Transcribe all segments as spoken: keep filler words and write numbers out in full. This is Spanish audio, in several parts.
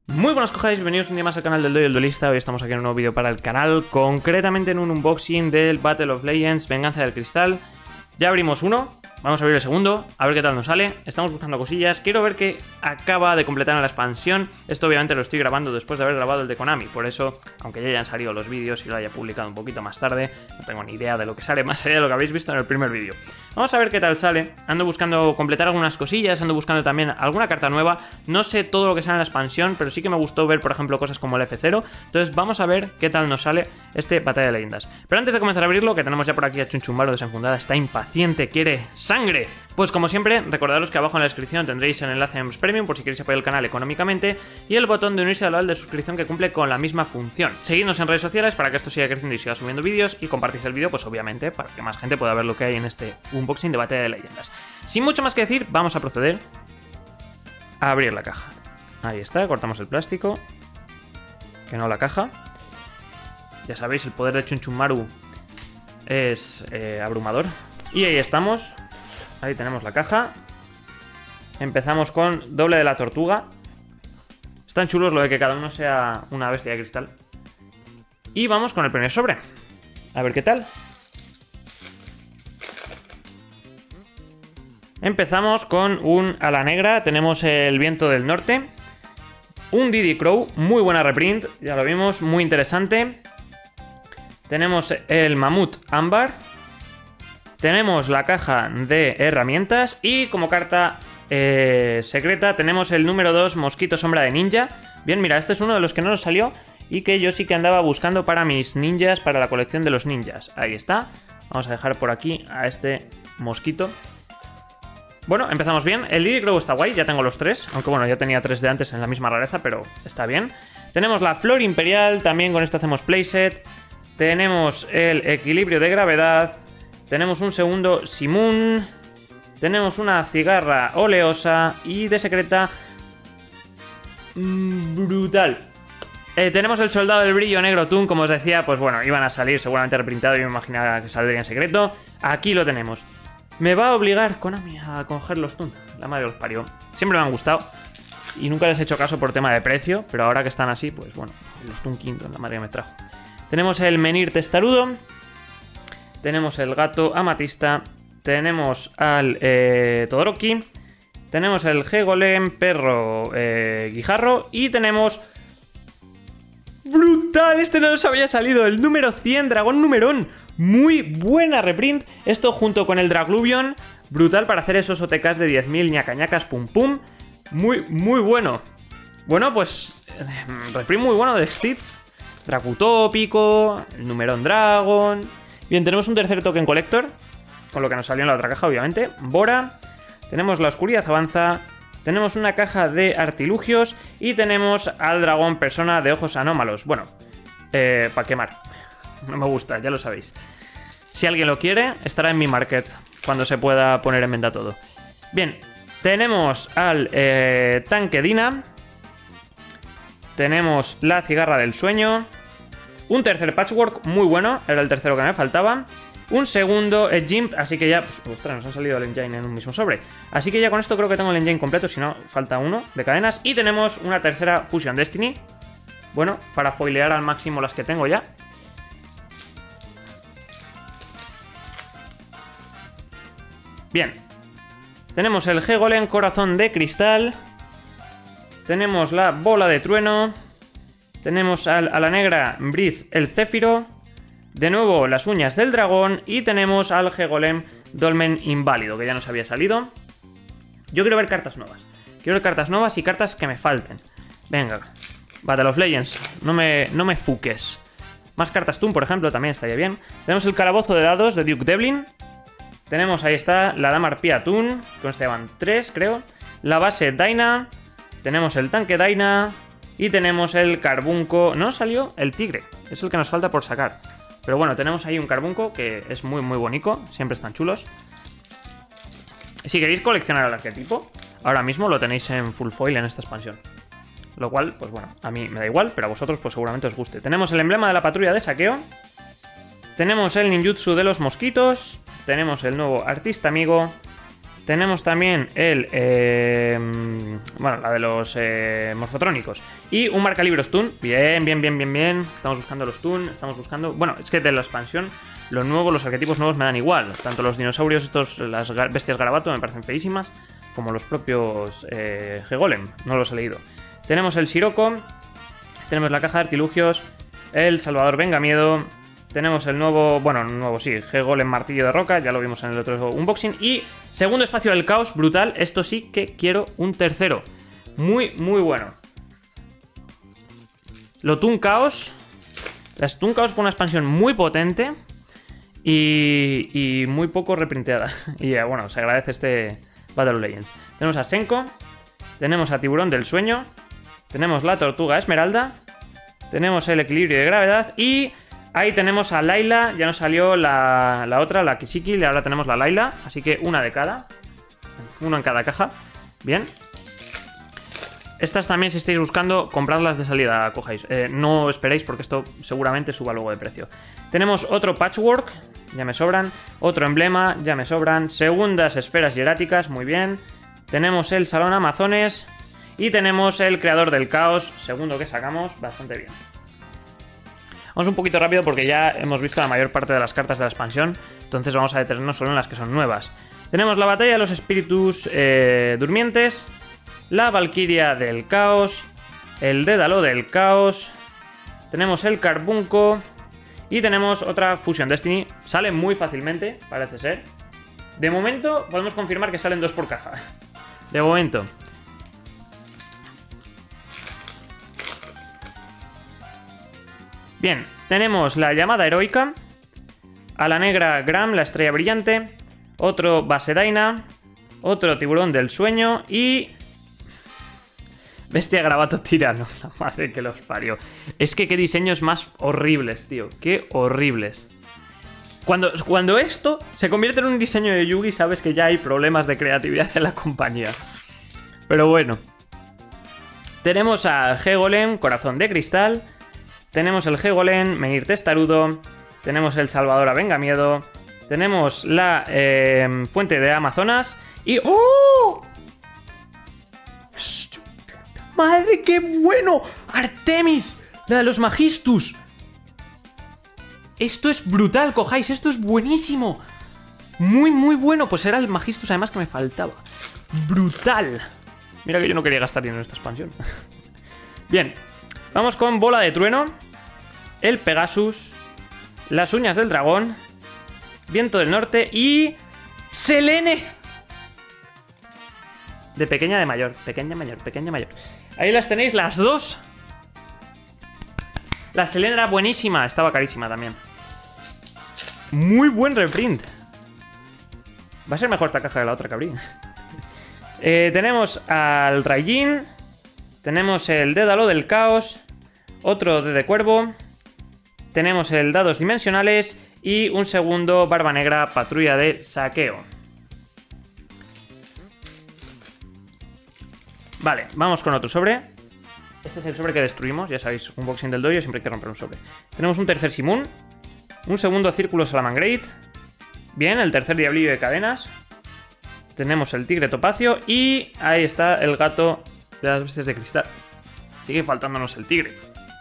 Muy buenas cojáis, bienvenidos un día más al canal del Doy el Duelista. Hoy estamos aquí en un nuevo vídeo para el canal, concretamente en un unboxing del Battle of Legends Venganza del Cristal. Ya abrimos uno, vamos a abrir el segundo, a ver qué tal nos sale. Estamos buscando cosillas, quiero ver que acaba de completar la expansión. Esto obviamente lo estoy grabando después de haber grabado el de Konami, por eso, aunque ya hayan salido los vídeos y lo haya publicado un poquito más tarde, no tengo ni idea de lo que sale más allá de lo que habéis visto en el primer vídeo. Vamos a ver qué tal sale. Ando buscando completar algunas cosillas, ando buscando también alguna carta nueva. No sé todo lo que sale en la expansión, pero sí que me gustó ver, por ejemplo, cosas como el F cero. Entonces vamos a ver qué tal nos sale este Batalla de Leyendas. Pero antes de comenzar a abrirlo, que tenemos ya por aquí a Chunchumbaro desenfundada, está impaciente, quiere sangre. Pues como siempre, recordaros que abajo en la descripción tendréis el enlace a Members Premium por si queréis apoyar el canal económicamente y el botón de unirse al canal de suscripción que cumple con la misma función. Seguidnos en redes sociales para que esto siga creciendo y siga subiendo vídeos, y compartís el vídeo, pues obviamente, para que más gente pueda ver lo que hay en este unboxing de Batalla de Leyendas. Sin mucho más que decir, vamos a proceder a abrir la caja. Ahí está, cortamos el plástico, que no la caja. Ya sabéis, el poder de Chunchumaru es eh, abrumador. Y ahí estamos. Ahí tenemos la caja. Empezamos con doble de la tortuga. Están chulos lo de que cada uno sea una bestia de cristal. Y vamos con el primer sobre. A ver qué tal. Empezamos con un ala negra. Tenemos el viento del norte. Un Didi Crow. Muy buena reprint. Ya lo vimos. Muy interesante. Tenemos el mamut ámbar. Tenemos la caja de herramientas y como carta eh, secreta tenemos el número dos, Mosquito Sombra de Ninja. Bien, mira, este es uno de los que no nos salió y que yo sí que andaba buscando para mis ninjas, para la colección de los ninjas. Ahí está. Vamos a dejar por aquí a este mosquito. Bueno, empezamos bien. El Didi Crow está guay, ya tengo los tres. Aunque bueno, ya tenía tres de antes en la misma rareza, pero está bien. Tenemos la Flor Imperial, también con esto hacemos playset. Tenemos el Equilibrio de Gravedad. Tenemos un segundo Simoon. Tenemos una cigarra oleosa. Y de secreta mmm, brutal. eh, Tenemos el soldado del brillo negro Toon. Como os decía, pues bueno, iban a salir seguramente reprintado. Yo me imaginaba que saldría en secreto. Aquí lo tenemos. Me va a obligar Konami a coger los Toon. La madre los parió. Siempre me han gustado y nunca les he hecho caso por tema de precio. Pero ahora que están así, pues bueno, los Toon Kingdom, la madre que me trajo. Tenemos el Menhir testarudo. Tenemos el gato amatista. Tenemos al eh, Todoroki. Tenemos el G-Golem perro eh, guijarro. Y tenemos... ¡brutal! Este no nos había salido. El número cien, dragón numerón. Muy buena reprint. Esto junto con el Dragluvion. Brutal para hacer esos O T Ks de diez mil ñacañacas pum pum. Muy, muy bueno. Bueno, pues... reprint muy bueno de Stitch. Dracutópico. El numerón Dragon. Bien, tenemos un tercer token collector, con lo que nos salió en la otra caja, obviamente. Bora. Tenemos la oscuridad avanza. Tenemos una caja de artilugios. Y tenemos al dragón persona de ojos anómalos. Bueno, eh, para quemar. No me gusta, ya lo sabéis. Si alguien lo quiere, estará en mi market cuando se pueda poner en venta todo. Bien, tenemos al eh, tanque Dina. Tenemos la cigarra del sueño. Un tercer patchwork muy bueno, era el tercero que me faltaba. Un segundo eh, Jimp, así que ya... Pues, ostras, nos han salido el engine en un mismo sobre. Así que ya con esto creo que tengo el engine completo, si no, falta uno de cadenas. Y tenemos una tercera Fusion Destiny. Bueno, para foilear al máximo las que tengo ya. Bien. Tenemos el G-Golem corazón de cristal. Tenemos la bola de trueno. Tenemos al, a la negra Briz el Céfiro. De nuevo las uñas del dragón. Y tenemos al G-Golem Dolmen inválido, que ya nos había salido. Yo quiero ver cartas nuevas. Quiero ver cartas nuevas y cartas que me falten. Venga, Battle of Legends, no me, no me fuques. Más cartas Toon, por ejemplo, también estaría bien. Tenemos el calabozo de dados de Duke Devlin. Tenemos, ahí está, la dama arpía Toon. Con este van tres, creo. La base Dyna. Tenemos el tanque Dyna. Y tenemos el carbunco. No salió el tigre. Es el que nos falta por sacar. Pero bueno, tenemos ahí un carbunco que es muy muy bonito. Siempre están chulos. Si queréis coleccionar el arquetipo, ahora mismo lo tenéis en full foil en esta expansión. Lo cual, pues bueno, a mí me da igual, pero a vosotros pues seguramente os guste. Tenemos el emblema de la patrulla de saqueo. Tenemos el ninjutsu de los mosquitos. Tenemos el nuevo artista amigo. Tenemos también el... Eh, bueno, la de los eh, morfotrónicos. Y un marcalibros stun. Bien, bien, bien, bien, bien. Estamos buscando los stun. Estamos buscando... Bueno, es que de la expansión, lo nuevo, los arquetipos nuevos me dan igual. Tanto los dinosaurios, estos, las bestias garabato, me parecen feísimas. Como los propios eh, G-Golem. No los he leído. Tenemos el Sirocco. Tenemos la caja de artilugios. El Salvador Venga Miedo. Tenemos el nuevo, bueno, nuevo sí, G-Golem Martillo de Roca, ya lo vimos en el otro unboxing. Y segundo espacio del caos, brutal, esto sí que quiero un tercero. Muy, muy bueno. Lotun Caos. La Lotun Caos fue una expansión muy potente y, y muy poco reprinteada. Y bueno, se agradece este Battle of Legends. Tenemos a Senko, tenemos a Tiburón del Sueño, tenemos la Tortuga Esmeralda, tenemos el Equilibrio de Gravedad y... Ahí tenemos a Layla, ya nos salió la, la otra, la Kishiki, y ahora tenemos la Layla, así que una de cada. Uno en cada caja. Bien. Estas también, si estáis buscando, compradlas de salida, cojáis. Eh, no esperéis porque esto seguramente suba luego de precio. Tenemos otro Patchwork, ya me sobran. Otro emblema, ya me sobran. Segundas esferas hieráticas, muy bien. Tenemos el Salón Amazones. Y tenemos el Creador del Caos, segundo que sacamos, bastante bien. Vamos un poquito rápido porque ya hemos visto la mayor parte de las cartas de la expansión, entonces vamos a detenernos solo en las que son nuevas. Tenemos la Batalla de los Espíritus eh, Durmientes, la Valquiria del Caos, el Dédalo del Caos, tenemos el Carbunco y tenemos otra Fusion Destiny. Sale muy fácilmente, parece ser. De momento podemos confirmar que salen dos por caja. De momento. Bien, tenemos la Llamada Heroica, a la Negra Gram, la Estrella Brillante, otro Basedaina, otro Tiburón del Sueño y... Bestia Garabato Tirano, la madre que los parió. Es que qué diseños más horribles, tío, qué horribles. Cuando, cuando esto se convierte en un diseño de Yugi, sabes que ya hay problemas de creatividad en la compañía. Pero bueno. Tenemos a G-Golem, Corazón de Cristal... Tenemos el G-Golem, Menhir Testarudo. Tenemos el Salvador Venga Miedo. Tenemos la eh, Fuente de Amazonas. Y... ¡Oh! ¡Madre, qué bueno! ¡Artemis! La de los Magistus. Esto es brutal, cojáis. Esto es buenísimo. Muy, muy bueno. Pues era el Magistus además que me faltaba. Brutal. Mira que yo no quería gastar dinero en esta expansión. Bien. Vamos con Bola de Trueno, el Pegasus, las Uñas del Dragón, Viento del Norte y... ¡Selene! De pequeña de mayor, pequeña mayor, pequeña mayor. Ahí las tenéis las dos. La Selene era buenísima, estaba carísima también. Muy buen reprint. Va a ser mejor esta caja que la otra que abrí. eh, Tenemos al Raijin. Tenemos el Dédalo del Caos, otro de Cuervo, tenemos el Dados Dimensionales y un segundo Barba Negra, Patrulla de Saqueo. Vale, vamos con otro sobre. Este es el sobre que destruimos, ya sabéis, unboxing del dojo, siempre hay que romper un sobre. Tenemos un tercer Simoon, un segundo Círculo Salamangreat, bien, el tercer Diablillo de Cadenas, tenemos el Tigre Topacio y ahí está el Gato de las Bestias de Cristal. Sigue faltándonos el tigre.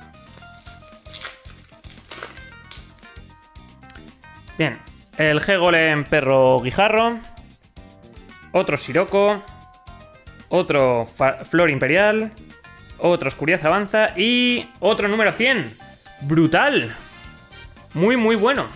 Bien, el G-Golem Perro Guijarro, otro Sirocco, otro Flor Imperial, otro Oscuridad Avanza y otro número cien. ¡Brutal! Muy, muy bueno.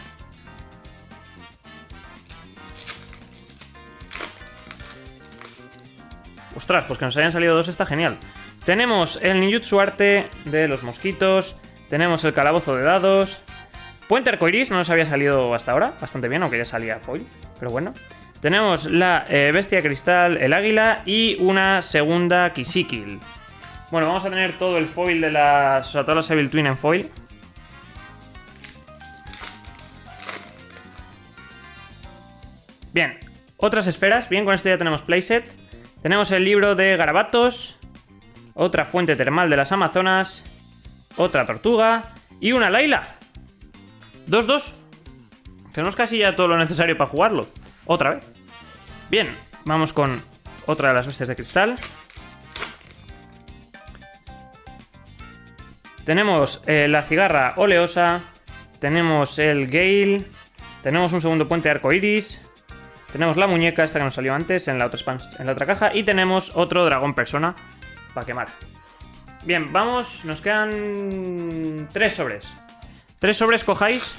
Ostras, pues que nos hayan salido dos está genial. Tenemos el Ninjutsu Arte de los mosquitos. Tenemos el Calabozo de Dados. Puente Arcoiris, no nos había salido hasta ahora. Bastante bien, aunque ya salía foil. Pero bueno. Tenemos la eh, Bestia Cristal, el Águila. Y una segunda Kishikil. Bueno, vamos a tener todo el foil de las... O sea, todas las Evil Twin en foil. Bien. Otras esferas. Bien, con esto ya tenemos playset. Tenemos el libro de Garabatos, otra fuente termal de las Amazonas, otra tortuga y una Layla. dos dos. Tenemos casi ya todo lo necesario para jugarlo. Otra vez. Bien. Vamos con otra de las bestias de cristal. Tenemos eh, la cigarra oleosa. Tenemos el Gale. Tenemos un segundo puente arcoiris. Tenemos la muñeca, esta que nos salió antes en la otra, en la otra caja. Y tenemos otro dragón persona para quemar. Bien, vamos. Nos quedan tres sobres. Tres sobres cojáis.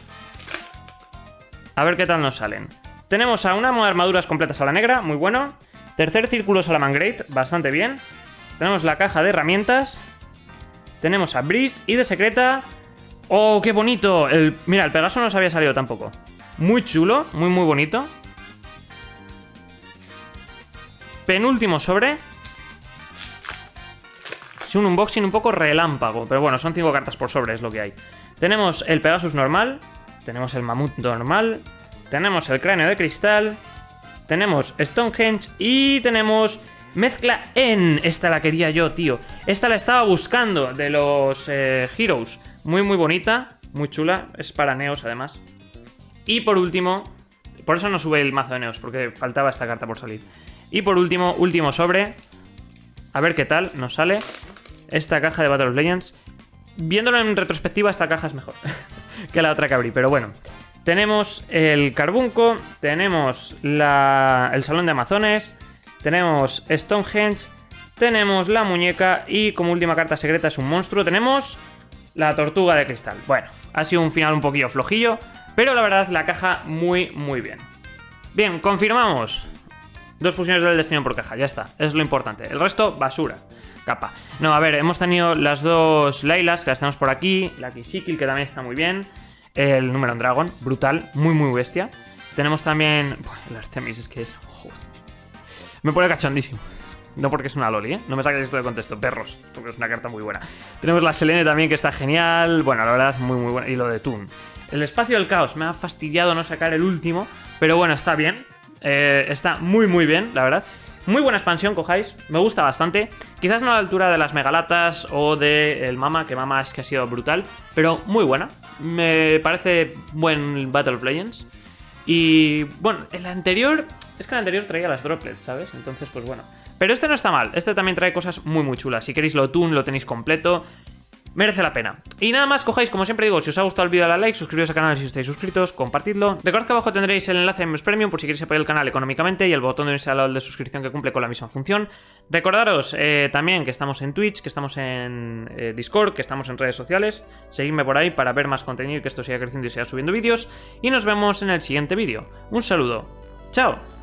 A ver qué tal nos salen. Tenemos a una de armaduras completas a la negra, muy bueno. Tercer círculo Salamangreat, bastante bien. Tenemos la caja de herramientas. Tenemos a Breeze y de secreta. ¡Oh, qué bonito! El, mira, el Pegaso no nos había salido tampoco. Muy chulo, muy muy bonito. Penúltimo sobre. Es un unboxing un poco relámpago, pero bueno, son cinco cartas por sobre, es lo que hay. Tenemos el Pegasus normal. Tenemos el Mamut normal. Tenemos el cráneo de cristal. Tenemos Stonehenge. Y tenemos mezcla en. Esta la quería yo, tío. Esta la estaba buscando de los eh, Heroes. Muy, muy bonita. Muy chula. Es para Neos, además. Y por último. Por eso no sube el mazo de Neos, porque faltaba esta carta por salir. Y por último, último sobre. A ver qué tal nos sale esta caja de Battle of Legends. Viéndolo en retrospectiva, esta caja es mejor que la otra que abrí, pero bueno. Tenemos el Carbunco, tenemos la, el Salón de Amazones, tenemos Stonehenge, tenemos la muñeca y como última carta secreta es un monstruo, tenemos la tortuga de cristal. Bueno, ha sido un final un poquillo flojillo, pero la verdad la caja muy muy bien. Bien, confirmamos. Dos fusiones del destino por caja, ya está, es lo importante. El resto, basura. Capa. No, a ver, hemos tenido las dos Laylas, que las tenemos por aquí. La Kishikil, que también está muy bien. El Número Dragon, brutal, muy muy bestia. Tenemos también... Buah, el Artemis es que es... Joder. Me pone cachondísimo. No porque es una loli, ¿eh? No me saques esto de contexto, perros, porque es una carta muy buena. Tenemos la Selene también, que está genial. Bueno, la verdad, muy muy buena. Y lo de Toon. El Espacio del Caos, me ha fastidiado no sacar el último, pero bueno, está bien. Eh, está muy muy bien, la verdad. Muy buena expansión, cojáis, me gusta bastante. Quizás no a la altura de las Megalatas o de el Mama, que Mama es que ha sido brutal, pero muy buena. Me parece buen Battle of Legends. Y bueno, el anterior, es que el anterior traía las droplets, ¿sabes? Entonces pues bueno. Pero este no está mal, este también trae cosas muy muy chulas. Si queréis lo Toon, lo tenéis completo. Merece la pena. Y nada más, cojáis, como siempre digo, si os ha gustado el vídeo, dale a like, suscribiros al canal si estáis suscritos, compartidlo. Recordad que abajo tendréis el enlace de Members Premium por si queréis apoyar el canal económicamente y el botón de unirse al lado de suscripción que cumple con la misma función. Recordaros eh, también que estamos en Twitch, que estamos en eh, Discord, que estamos en redes sociales. Seguidme por ahí para ver más contenido y que esto siga creciendo y siga subiendo vídeos. Y nos vemos en el siguiente vídeo. Un saludo. ¡Chao!